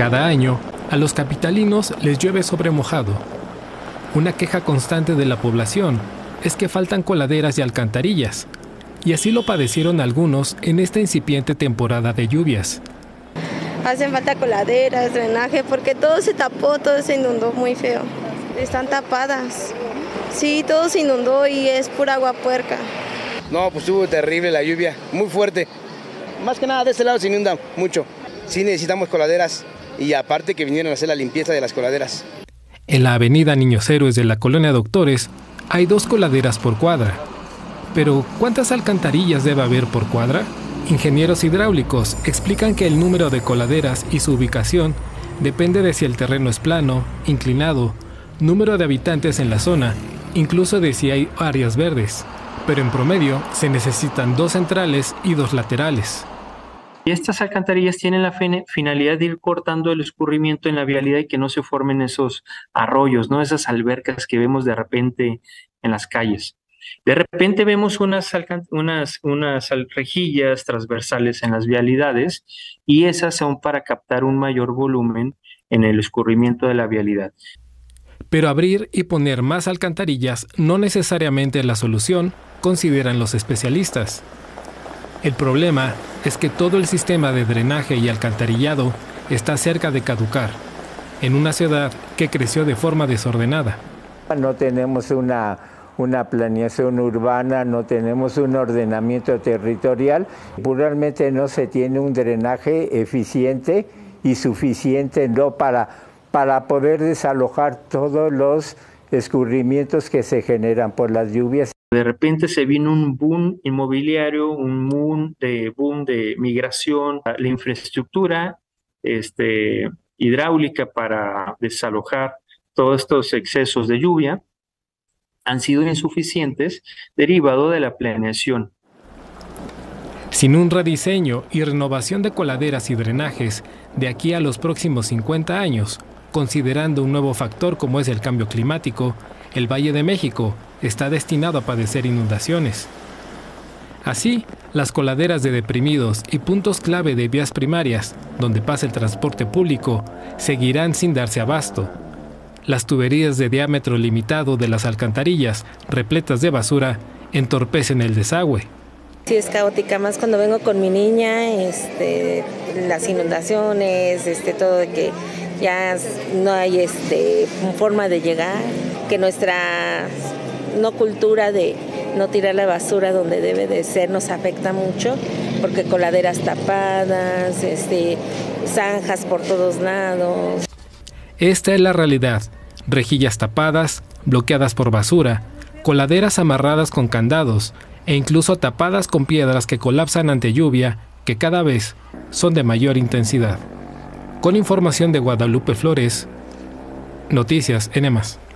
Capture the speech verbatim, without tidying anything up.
Cada año, a los capitalinos les llueve sobre mojado. Una queja constante de la población es que faltan coladeras y alcantarillas, y así lo padecieron algunos en esta incipiente temporada de lluvias. Hacen falta coladeras, drenaje, porque todo se tapó, todo se inundó muy feo. Están tapadas. Sí, todo se inundó y es pura agua puerca. No, pues estuvo terrible la lluvia, muy fuerte. Más que nada de este lado se inunda mucho. Sí necesitamos coladeras y aparte que vinieron a hacer la limpieza de las coladeras. En la avenida Niños Héroes de la Colonia Doctores hay dos coladeras por cuadra. Pero, ¿cuántas alcantarillas debe haber por cuadra? Ingenieros hidráulicos explican que el número de coladeras y su ubicación depende de si el terreno es plano, inclinado, número de habitantes en la zona, incluso de si hay áreas verdes. Pero en promedio se necesitan dos centrales y dos laterales. Y estas alcantarillas tienen la finalidad de ir cortando el escurrimiento en la vialidad y que no se formen esos arroyos, ¿no? Esas albercas que vemos de repente en las calles. De repente vemos unas, unas, unas rejillas transversales en las vialidades y esas son para captar un mayor volumen en el escurrimiento de la vialidad. Pero abrir y poner más alcantarillas no necesariamente es la solución, consideran los especialistas. El problema es que todo el sistema de drenaje y alcantarillado está cerca de caducar, en una ciudad que creció de forma desordenada. No tenemos una, una planeación urbana, no tenemos un ordenamiento territorial, realmente no se tiene un drenaje eficiente y suficiente no para, para poder desalojar todos los escurrimientos que se generan por las lluvias. De repente se vino un boom inmobiliario, un boom de, boom de migración, la infraestructura este, hidráulica para desalojar todos estos excesos de lluvia han sido insuficientes derivado de la planeación. Sin un rediseño y renovación de coladeras y drenajes de aquí a los próximos cincuenta años, considerando un nuevo factor como es el cambio climático, el Valle de México está destinado a padecer inundaciones. Así, las coladeras de deprimidos y puntos clave de vías primarias, donde pasa el transporte público, seguirán sin darse abasto. Las tuberías de diámetro limitado de las alcantarillas, repletas de basura, entorpecen el desagüe. Sí, es caótica, más cuando vengo con mi niña, este, las inundaciones, este, todo de que ya no hay este, forma de llegar, que nuestra no cultura de no tirar la basura donde debe de ser nos afecta mucho, porque coladeras tapadas, este, zanjas por todos lados. Esta es la realidad: rejillas tapadas, bloqueadas por basura, coladeras amarradas con candados e incluso tapadas con piedras que colapsan ante lluvia, que cada vez son de mayor intensidad. Con información de Guadalupe Flores, Noticias N más.